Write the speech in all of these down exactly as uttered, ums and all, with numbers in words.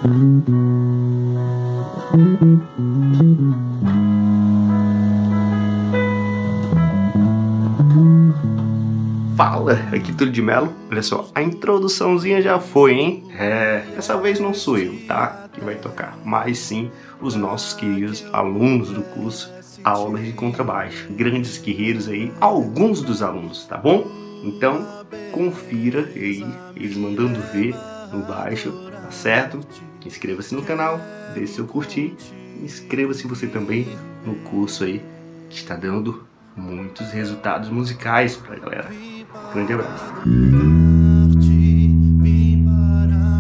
Fala, aqui Túlio de Melo. Olha só, a introduçãozinha já foi, hein? É, dessa vez não sou eu, tá? Que vai tocar, mas sim os nossos queridos alunos do curso Aulas de Contrabaixo. Grandes guerreiros aí, alguns dos alunos, tá bom? Então, confira aí, eles mandando ver no baixo, tá certo? Inscreva-se no canal, deixe seu curtir. Inscreva-se você também no curso aí, que está dando muitos resultados musicais pra galera. Grande abraço. Vim para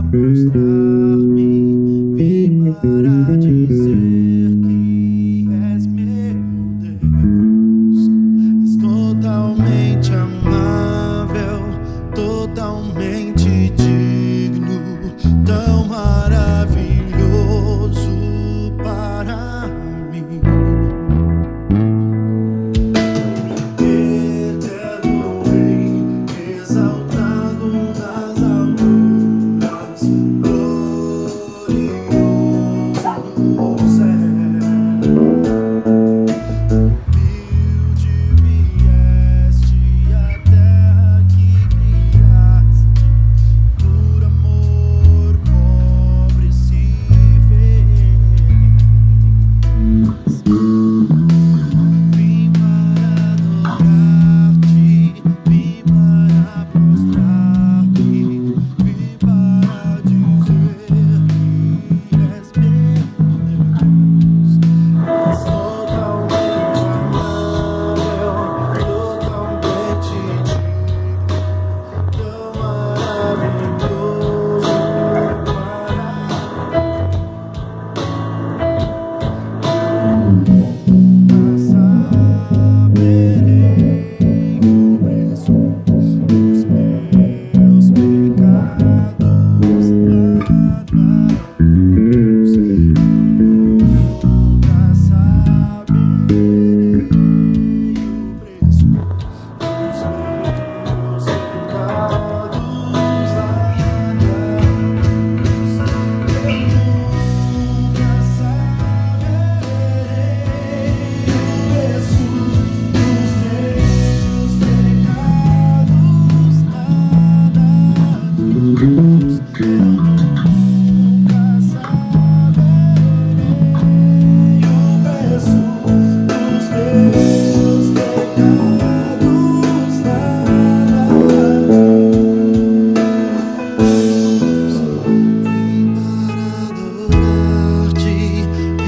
mostrar-me, vim para dizer que és meu Deus. És totalmente amável, totalmente digno, tão maravilhoso para mim.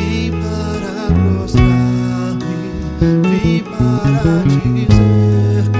Vim para dizer